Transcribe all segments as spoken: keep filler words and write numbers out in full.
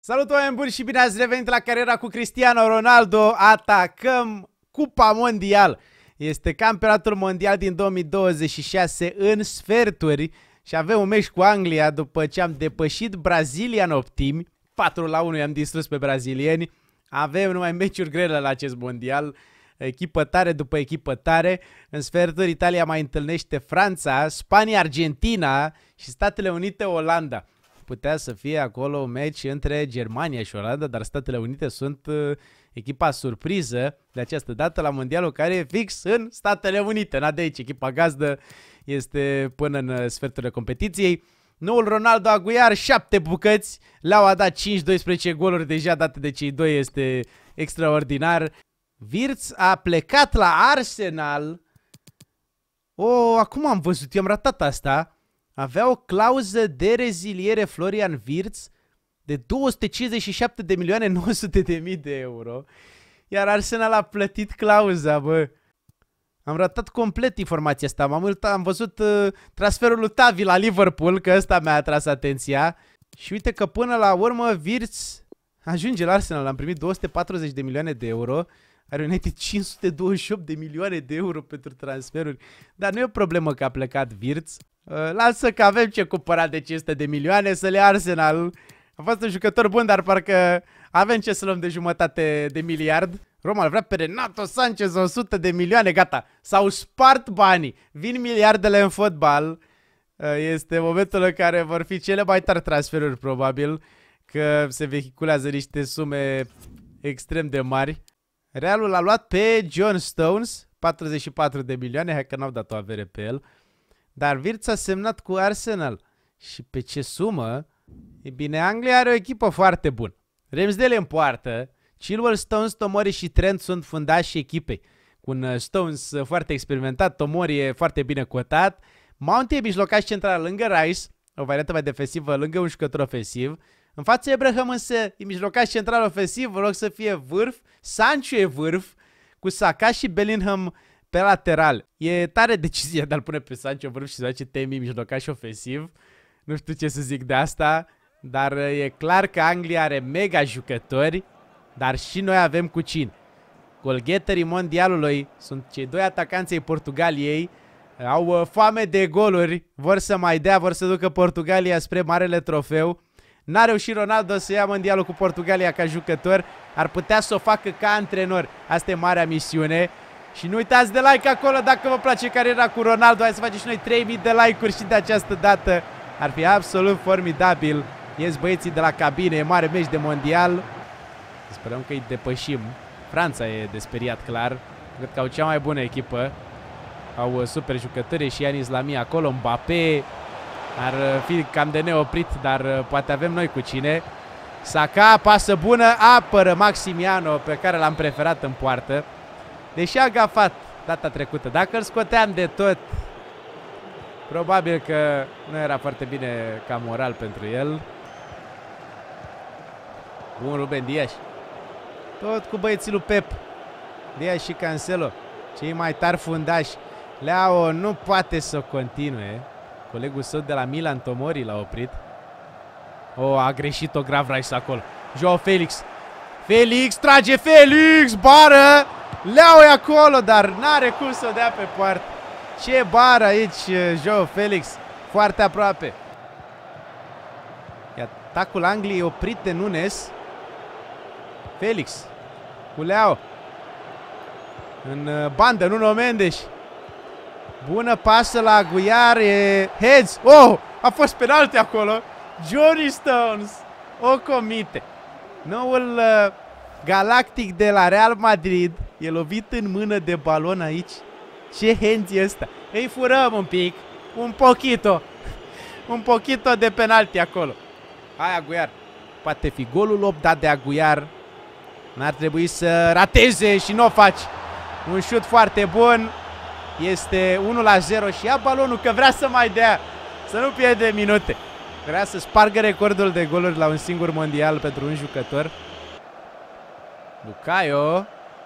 Salut, oameni buni, și bine ați revenit la Cariera cu Cristiano Ronaldo. Atacăm Cupa Mondial. Este campionatul mondial din două mii douăzeci și șase în sferturi și avem un meci cu Anglia după ce am depășit Brazilia în optimi. patru la unu i-am distrus pe brazilieni. Avem numai meciuri grele la acest mondial. Echipă tare după echipă tare. În sferturi Italia mai întâlnește Franța, Spania, Argentina și Statele Unite, Olanda. Putea să fie acolo un meci între Germania și Olanda, dar Statele Unite sunt uh, echipa surpriză de această dată la mondialul, care e fix în Statele Unite. N-a de aici, echipa gazdă este până în sferturile competiției. Noul Ronaldo Aguiar, șapte bucăți, le-au dat cinci doisprezece goluri deja date de cei doi, este extraordinar. Wirtz a plecat la Arsenal. Oh, acum am văzut, eu am ratat asta. Avea o clauză de reziliere Florian Wirtz de două sute cincizeci și șapte de milioane nouă sute de mii de euro. Iar Arsenal a plătit clauza, bă. Am ratat complet informația asta. M-am am văzut uh, transferul lui Tavi la Liverpool, că ăsta mi-a atras atenția. Și uite că până la urmă Wirtz ajunge la Arsenal. Am primit două sute patruzeci de milioane de euro. Are United cinci sute douăzeci și opt de milioane de euro pentru transferuri. Dar nu e o problemă că a plecat Wirtz. Uh, lasă că avem ce cumpăra de cinci sute de milioane, să le ia Arsenal. A fost un jucător bun, dar parcă avem ce să luăm de jumătate de miliard. Roma îl vrea pe Renato Sanchez, o sută de milioane, gata. S-au spart banii. Vin miliardele în fotbal. Uh, este momentul în care vor fi cele mai tari transferuri, probabil. Că se vehiculează niște sume extrem de mari. Realul a luat pe John Stones, patruzeci și patru de milioane, hai că n-au dat o avere pe el. Dar Wirtz a semnat cu Arsenal. Și pe ce sumă? E bine, Anglia are o echipă foarte bună. Ramsdale în poartă, Chilwell, Stones, Tomori și Trent sunt fundașii echipei. Cu un Stones foarte experimentat, Tomori e foarte bine cotat. Mount e mijlocaș central lângă Rice, o variantă mai defensivă lângă un jucător ofensiv. În fața Abraham însă e mijlocaș central ofensiv, vă rog să fie vârf. Sancho e vârf, cu Saka și Bellingham pe lateral. E tare decizia de a-l pune pe Sancho vârf și să face Temi mijlocaș ofensiv. Nu știu ce să zic de asta, dar e clar că Anglia are mega jucători, dar și noi avem cu cine. Golgheterii mondialului sunt cei doi atacanți ai Portugaliei. Au foame de goluri, vor să mai dea, vor să ducă Portugalia spre marele trofeu. N-a reușit Ronaldo să ia mondialul cu Portugalia ca jucător, ar putea să o facă ca antrenor. Asta e marea misiune. Și nu uitați de like acolo dacă vă place Cariera cu Ronaldo. Hai să facem și noi trei mii de like-uri și de această dată. Ar fi absolut formidabil. Ies băieții de la cabine, e mare meci de mondial. Sperăm că îi depășim. Franța e de speriat, clar. Cred că au cea mai bună echipă. Au super jucători și Yanis Lamia acolo, Mbappé. Ar fi cam de neoprit, dar poate avem noi cu cine. Saka, pasă bună, apără Maximiano, pe care l-am preferat în poartă. Deși a gafat data trecută. Dacă îl scoteam de tot, probabil că nu era foarte bine ca moral pentru el. Bun, Ruben Dias. Tot cu băieții lui Pep. Dias și Cancelo, cei mai tari fundași. Leao nu poate să continue. Colegul său de la Milan, Tomori, l-a oprit. O, a greșit-o grav Rice acolo. Joao Felix. Felix, trage Felix, bară. Leao e acolo, dar n-are cum să o dea pe poartă. Ce bară aici, Joao Felix. Foarte aproape. E atacul Angliei oprit de Nunes. Felix cu Leao. În bandă, Nuno Mendes. Bună pasă la Aguiar, e heads. Oh, a fost penalti acolo. Johnny Stones o comite. Noul uh, Galactic de la Real Madrid e lovit în mână de balon aici. Ce hands e ăsta? Îi furăm un pic, un pochito. Un pochito de penalti acolo. Hai, Aguiar. Poate fi golul opt dat de Aguiar. N-ar trebui să rateze și nu o faci. Un șut foarte bun. Este unu la zero și ia balonul, că vrea să mai dea. Să nu pierde minute. Vrea să spargă recordul de goluri la un singur mondial pentru un jucător. Bukayo.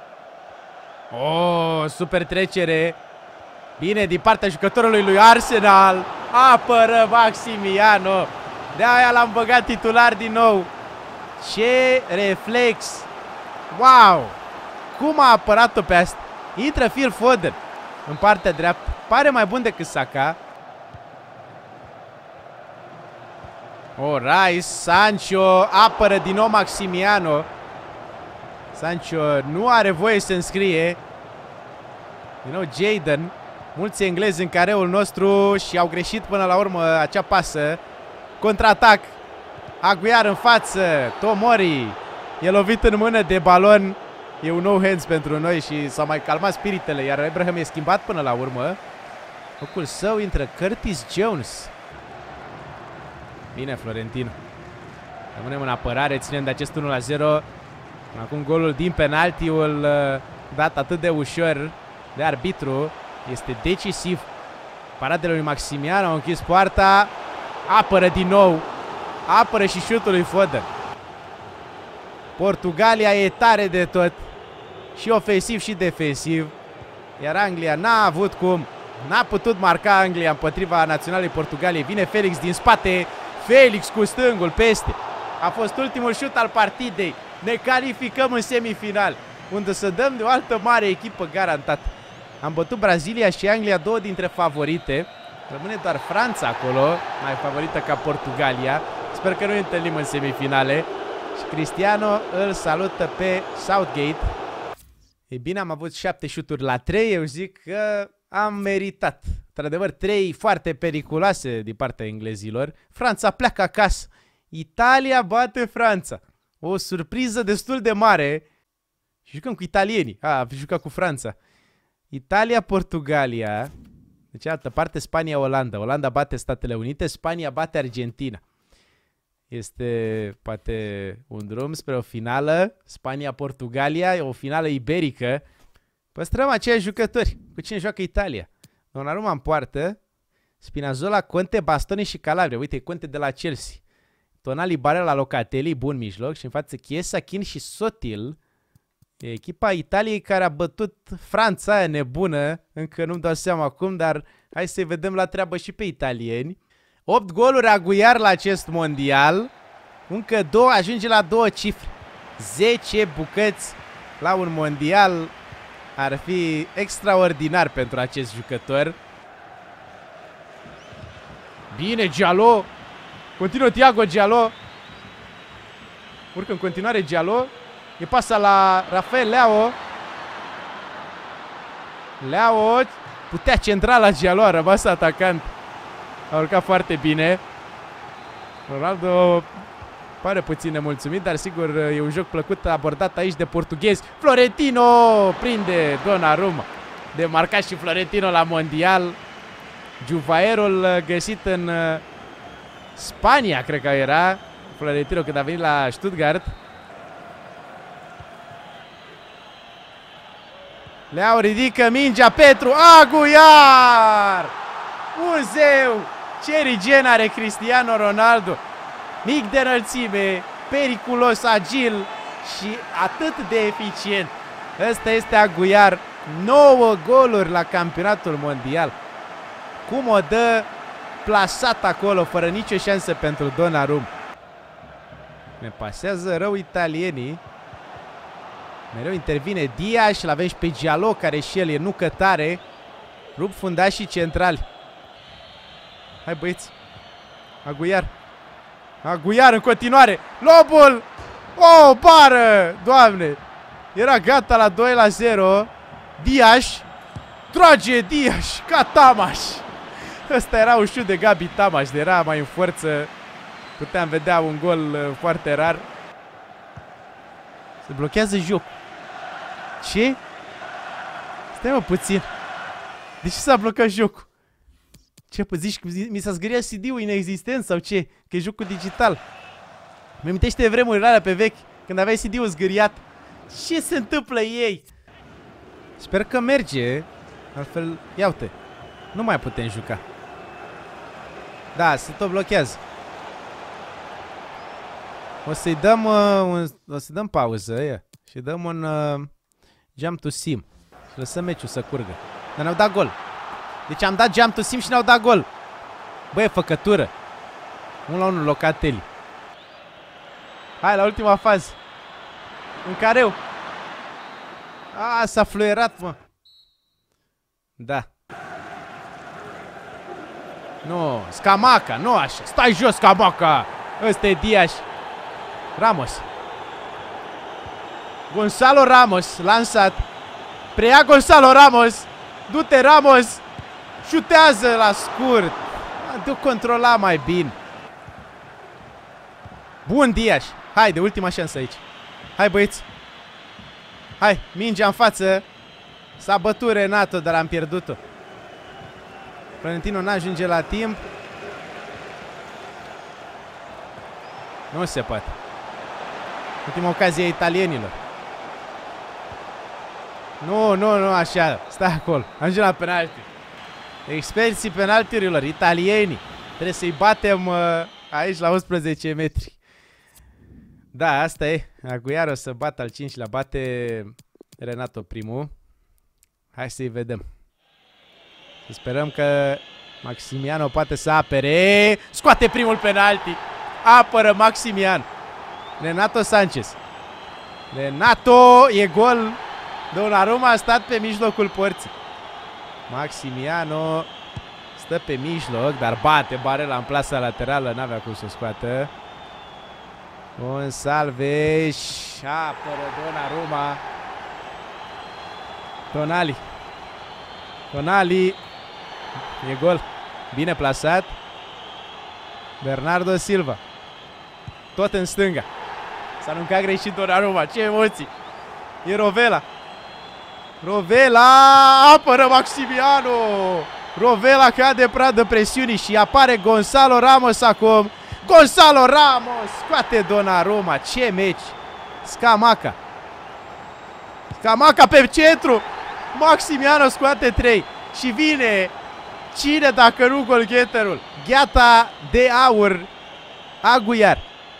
Oh, super trecere. Bine din partea jucătorului lui Arsenal. Apără Maximiano. De aia l-am băgat titular din nou. Ce reflex! Wow! Cum a apărat-o pe asta? Intră Phil Foden în partea dreaptă. Pare mai bun decât Saka. O, Rice, Sancho, apără din nou Maximiano. Sancho nu are voie să înscrie. Din nou Jadon. Mulți englezi în careul nostru și au greșit până la urmă acea pasă. Contraatac. Aguiar în față. Tomori e lovit în mână de balon. E un no hands pentru noi și s-au mai calmat spiritele. Iar Abraham e schimbat până la urmă. Locul său intră Curtis Jones. Bine, Florentino. Rămânem în apărare, ținem de acest unu la zero. Acum golul din penaltiul uh, dat atât de ușor de arbitru este decisiv. Paradele lui Maximiano au închis poarta. Apără din nou. Apără și șutul lui Foden. Portugalia e tare de tot. Și ofensiv și defensiv. Iar Anglia n-a avut cum. N-a putut marca Anglia împotriva naționalei Portugaliei. Vine Felix din spate. Felix cu stângul peste. A fost ultimul șut al partidei. Ne calificăm în semifinal, unde să dăm de o altă mare echipă garantat. Am bătut Brazilia și Anglia, două dintre favorite. Rămâne doar Franța acolo, mai favorită ca Portugalia. Sper că nu ne întâlnim în semifinale. Și Cristiano îl salută pe Southgate. Ei bine, am avut șapte șuturi la trei. Eu zic că am meritat. Într-adevăr, trei foarte periculoase din partea englezilor. Franța pleacă acasă. Italia bate Franța. O surpriză destul de mare. Și jucăm cu italienii. A, am jucat cu Franța. Italia-Portugalia. De cealaltă parte, Spania-Olanda. Olanda bate Statele Unite, Spania bate Argentina. Este poate un drum spre o finală. Spania-Portugalia, o finală iberică. Păstrăm aceiași jucători. Cu cine joacă Italia? Donnarumma în poartă. Spinazzola, Conte, Bastoni și Calabria. Uite, Conte de la Chelsea. Tonali, Barella, Locatelli, bun mijloc. Și în față Chiesa, Kin și Sotil. E echipa Italiei care a bătut Franța aia nebună. Încă nu-mi dau seama acum, dar hai să-i vedem la treabă și pe italieni. opt goluri Aguiar la acest mondial. Încă două, ajunge la două cifre. zece bucăți la un mondial. Ar fi extraordinar pentru acest jucător. Bine, Giallo. Continuă Thiago Giallo. Urcă în continuare Giallo. E pasa la Rafael Leao. Leao putea centra la Giallo, a rămas atacant. A urcat foarte bine. Ronaldo pare puțin nemulțumit, dar sigur e un joc plăcut abordat aici de portughezi. Florentino prinde Donnarumma. De marcat și Florentino la mondial. Juvaerul găsit în Spania, cred că era Florentino când a venit la Stuttgart. Leao ridică mingea, Petru, Aguiar! Un zeu! Ce rigen are Cristiano Ronaldo! Mic de înălțime, periculos, agil și atât de eficient. Ăsta este Aguiar. nouă goluri la campionatul mondial. Cum o dă plasat acolo, fără nicio șansă pentru Donnarumma. Ne pasează rău italienii. Mereu intervine Diaz și l-avem și pe Giallo, care și el e nucă tare. Rup fundașii centrali. Hai băieți. Aguiar. Aguiar în continuare. Lobul. Oh, bară. Doamne. Era gata la doi la zero. Diaz. Trage Diaz. Ca Tamaș. Ăsta era un șut de Gabi Tamaș. De era mai în forță. Puteam vedea un gol foarte rar. Se blochează jocul. Ce? Stai mă puțin. De ce s-a blocat jocul? Ce zici? Mi s-a zgâriat C D-ul inexistent sau ce? Că e jocul digital. Mi amintește vremurile alea pe vechi, când aveai C D-ul zgâriat. Ce se întâmplă ei? Sper că merge. Altfel, ia uite. Nu mai putem juca. Da, se tot blochează. O să-i dăm uh, un, o să dăm pauză, ia. Și dăm un uh, jump to sim. Și lăsăm meciul să curgă. Dar ne-au dat gol. Deci am dat jump to sim și ne-au dat gol. Băi, făcătură. unu la unu Locatelli. Hai la ultima fază. În careu. A, s-a fluierat, mă. Da. Nu, Scamaca, nu așa. Stai jos, Scamaca. Ăsta e Diaz. Ramos. Gonzalo Ramos, lansat. Preia Gonzalo Ramos. Du-te, Ramos. Șutează la scurt. Du controla mai bine. Bun, Diaz. Hai, de ultima șansă aici. Hai, băieți. Hai, mingea în față. S-a bătut Renato, dar am pierdut-o. Florentino n-ajunge la timp. Nu se poate. Ultima ocazie a italienilor. Nu, nu, nu așa. Stai acolo. Ajunge la penalti. Experții penaltiurilor, italienii. Trebuie să-i batem uh, aici la unsprezece metri. Da, asta e. Aguiar o să bată al cincilea. Bate Renato primul. Hai să-i vedem. Să sperăm că Maximiano poate să apere. Scoate primul penalti. Apără Maximian. Renato Sanchez. Renato, e gol. Donnarumma a stat pe mijlocul porții. Maximiano stă pe mijloc, dar bate Barella în plasa laterală. N-avea cum să o scoată. Un Salveș. Apără Donnarumma. Tonali. Tonali. E gol. Bine plasat. Bernardo Silva. Tot în stânga. S-a aruncat greșit Donnarumma. Ce emoții. E Rovella. Rovella. Apără Maximiano. Rovella cade pradă presiunii și apare Gonzalo Ramos acum. Gonzalo Ramos. Scoate Donnarumma. Ce meci. Scamaca. Scamaca pe centru. Maximiano scoate trei. Și vine. Cine dacă nu golgheterul? Gheata de aur. Aguiar.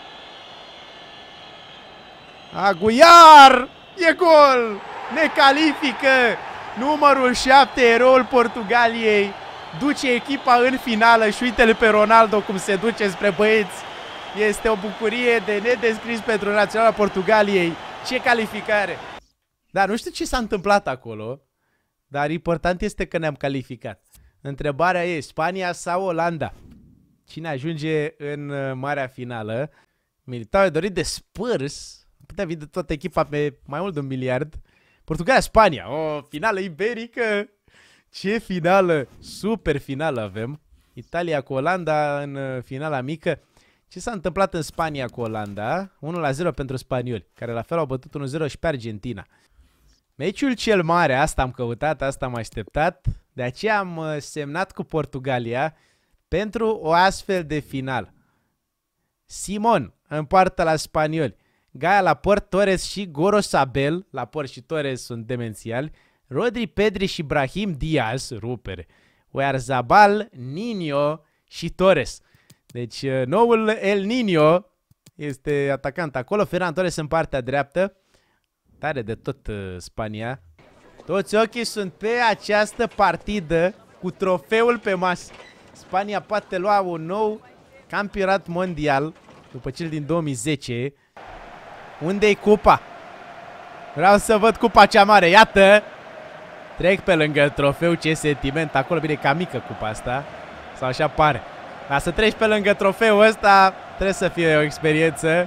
Aguiar. E gol. Ne califică. Numărul șapte, eroul Portugaliei. Duce echipa în finală. Și uite-l pe Ronaldo cum se duce spre băieți. Este o bucurie de nedescris pentru naționala Portugaliei. Ce calificare. Dar nu știu ce s-a întâmplat acolo. Dar important este că ne-am calificat. Întrebarea e Spania sau Olanda? Cine ajunge în marea finală? Militao e dorit de Spurs. Putea vinde toată echipa pe mai mult de un miliard. Portugalia-Spania. O finală iberică. Ce finală. Super finală avem. Italia cu Olanda în finala mică. Ce s-a întâmplat în Spania cu Olanda? unu la zero pentru spanioli, care la fel au bătut unu zero și pe Argentina. Meciul cel mare, asta am căutat, asta am așteptat. De aceea am semnat cu Portugalia pentru o astfel de final. Simon în poartă la spanioli. Gaia la port, Torres și Gorosabel. La port și Torres sunt demențiali. Rodri, Pedri și Brahim Diaz, rupere. Oyarzabal, Niño și Torres. Deci noul El Niño este atacant acolo. Ferran Torres în partea dreaptă. Tare de tot uh, Spania. Toți ochii sunt pe această partidă cu trofeul pe masă. Spania poate lua un nou campionat mondial după cel din două mii zece. Unde-i cupa? Vreau să văd cupa cea mare. Iată! Trec pe lângă trofeu, ce sentiment. Acolo bine ca mică cupa asta. Sau așa pare. Ca să treci pe lângă trofeul ăsta trebuie să fie o experiență.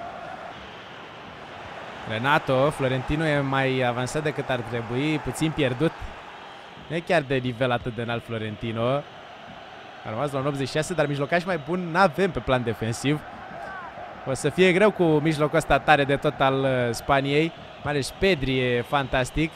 Renato, Florentino e mai avansat decât ar trebui, puțin pierdut. Nu e chiar de nivel atât de înalt Florentino. A rămas la un optzeci și șase, dar mijlocaș mai bun n-avem pe plan defensiv. O să fie greu cu mijlocul ăsta tare de tot al uh, Spaniei. Mai ales Pedri e fantastic.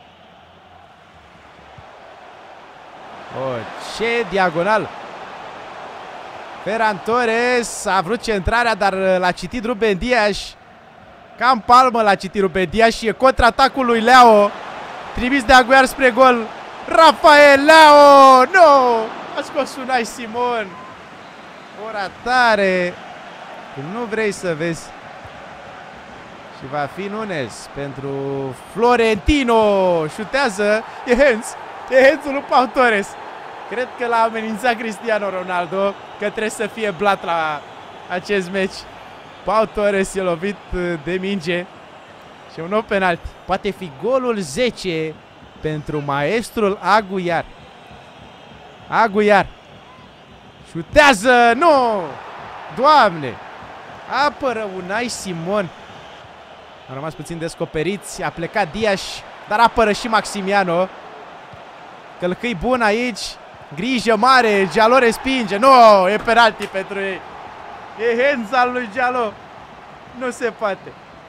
Oh, ce diagonal! Ferran Torres a vrut centrarea, dar l-a citit Ruben Dias. Cam palmă l-a citit Ruben Dias și e contraatacul lui Leao. Trimis de Aguiar spre gol. Rafael Leao! Nu! A scos Unai Simon. O ratare. Cum nu vrei să vezi. Și va fi Nunes pentru Florentino. Șutează. E hands. E hands-ul lui Pau Torres. Cred că l-a amenințat Cristiano Ronaldo că trebuie să fie blat la acest meci. Pau Torres e lovit de minge. Și un nou penalti. Poate fi golul zece pentru maestrul Aguiar. Aguiar. Șutează! Nu! Doamne! Apără Unai Simon. Au rămas puțin descoperiți. A plecat Dias, dar apără și Maximiano. Călcâi bun aici. Grijă mare. Gialo respinge. Nu! E penalti pentru ei. E hands al lui Gialo. Nu se poate.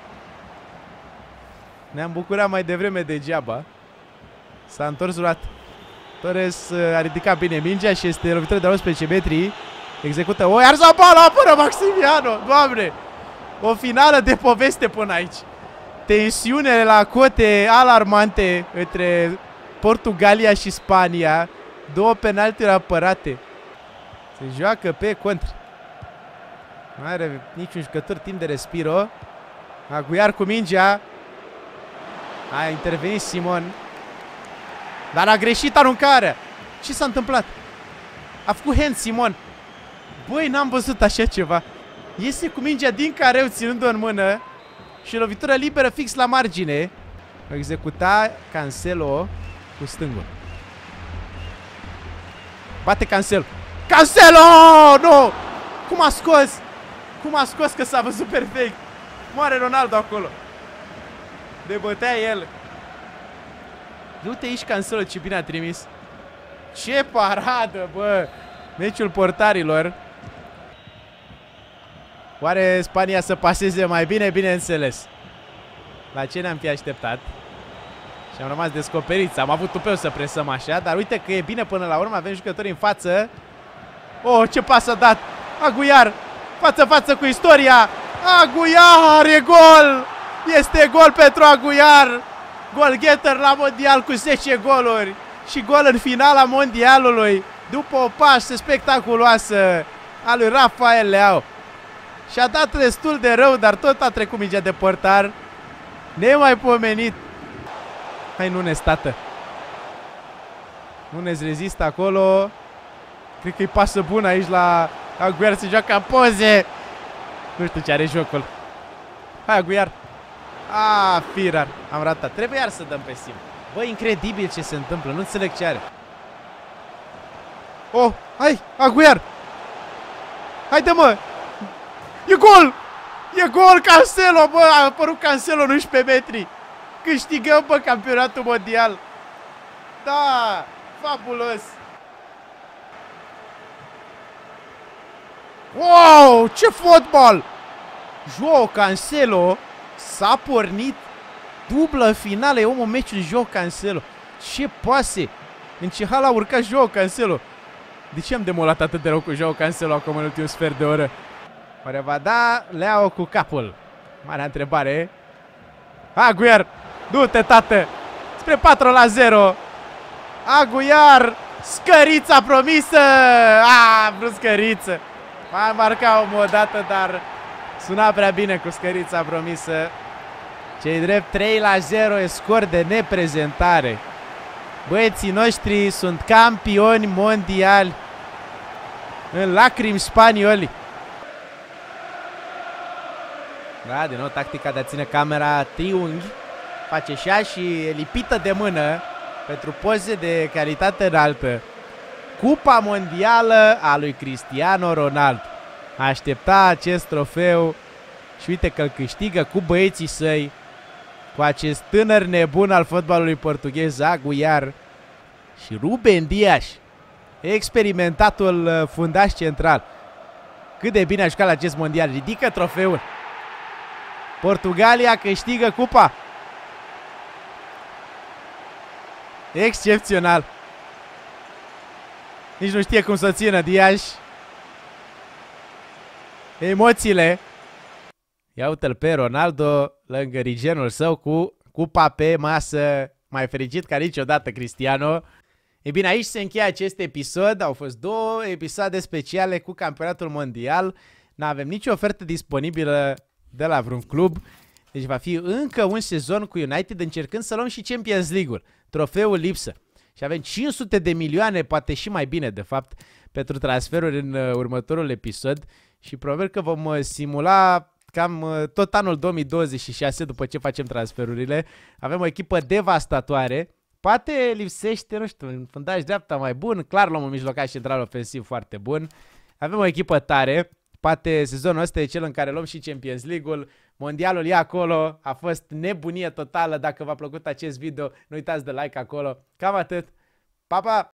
Ne-am bucurat mai devreme degeaba. S-a întors urat. Torres a ridicat bine mingea și este lovitură de unsprezece metri. Execută o iar Zabala, apără Maximiano. Doamne! O finală de poveste până aici. Tensiune la cote alarmante între Portugalia și Spania. Două penaltiuri apărate. Se joacă pe contra. Nu are niciun jucător timp de respiro. Aguiar cu mingea. A intervenit Simon. Dar a greșit aruncarea. Ce s-a întâmplat? A făcut hand Simon. Băi, n-am văzut așa ceva. Iese cu mingea din careu ținând-o în mână. Și lovitură liberă fix la margine. A executa Cancelo cu stângul. Bate Cancelo. Cancelo! Nu! Cum a scos? Cum a scos că s-a văzut perfect? Moare Ronaldo acolo. De bătea el. Du-te aici, Cancelo, ce bine a trimis. Ce paradă, bă. Meciul portarilor. Oare Spania să paseze mai bine? Bineînțeles. La ce ne-am fi așteptat? Și am rămas descoperiți. Am avut tupeu să presăm așa. Dar uite că e bine până la urmă. Avem jucători în față. Oh, ce pas a dat Aguiar. Față-față cu istoria. Aguiar, e gol. Este gol pentru Aguiar. Goal-getter la mondial cu zece goluri. Și gol în finala mondialului. După o pasă spectaculoasă a lui Rafael Leao. Și-a dat destul de rău, dar tot a trecut mingea de portar. Nemaipomenit. Hai, Nunes, tată. Nunes rezistă acolo. Cred că-i pasă bună aici la Aguiar. Se joacă poze. Nu știu ce are jocul. Hai, Aguiar. Ah, Firar. Am ratat. Trebuie iar să dăm pe sim. Bă, incredibil ce se întâmplă. Nu înțeleg ce are. Oh, hai, Aguiar. Haide, mă. E gol. E gol, Cancelo, bă. A apărut Cancelo în unsprezece metri. Câștigăm, bă, campionatul mondial. Da, fabulos. Wow, ce fotbal. Joao Cancelo s-a pornit. Dublă finală, e omul meciului Joao Cancelo. Ce pase. În ce hal a urcat Joao Cancelo. De ce am demolat atât de rău cu Joao Cancelo acum în ultimul sfert de oră? Oare va da Leao cu capul? Marea întrebare. Aguiar, du-te, tată. Spre patru la zero. Aguiar, scărița promisă. A, vrut scăriță. Mai marca omul odată, dar suna prea bine cu scărița promisă. Cei drept trei la zero e scor de neprezentare. Băieții noștri sunt campioni mondiali. În lacrimi spanioli. Da, din nou tactica de a ține camera triunghi. Face și ea și e lipită de mână pentru poze de calitate înaltă. Cupa mondială a lui Cristiano Ronaldo. Aștepta acest trofeu și uite că îl câștigă cu băieții săi, cu acest tânăr nebun al fotbalului portughez, Aguiar și Ruben Dias, experimentatul fundaș central. Cât de bine a jucat la acest mondial. Ridică trofeul. Portugalia câștigă cupa. Excepțional. Nici nu știe cum să țină Dias. Emoțiile. Ia uite-l pe Ronaldo lângă rigenul său cu cupa pe masă. Mai fericit ca niciodată Cristiano. E bine, aici se încheie acest episod. Au fost două episoade speciale cu campionatul mondial. N-avem nicio ofertă disponibilă de la vreun club. Deci va fi încă un sezon cu United încercând să luăm și Champions League-ul. Trofeul lipsă. Și avem cinci sute de milioane, poate și mai bine de fapt, pentru transferuri în următorul episod. Și probabil că vom simula cam uh, tot anul două mii douăzeci și șase, după ce facem transferurile. Avem o echipă devastatoare. Poate lipsește, nu știu, un fundaj dreapta mai bun. Clar luăm un mijlocaș central ofensiv foarte bun. Avem o echipă tare. Poate sezonul ăsta e cel în care luăm și Champions League-ul. Mondialul e acolo. A fost nebunie totală. Dacă v-a plăcut acest video, nu uitați de like acolo. Cam atât. Pa, pa!